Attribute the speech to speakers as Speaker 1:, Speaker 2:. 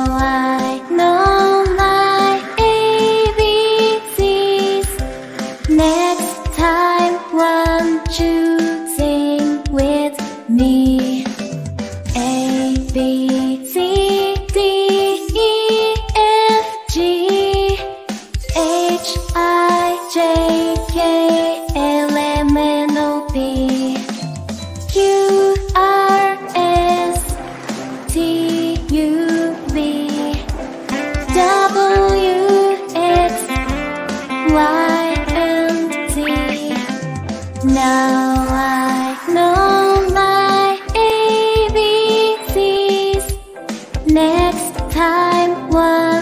Speaker 1: I know my ABCs. Next time, won't you sing with me? A, B, C, D, E, F, G, H, I, J, K, L, M, N, O, P, Q, R, S, T, U, V, W, X, Y, and Z. Now I know my ABCs. Next time, what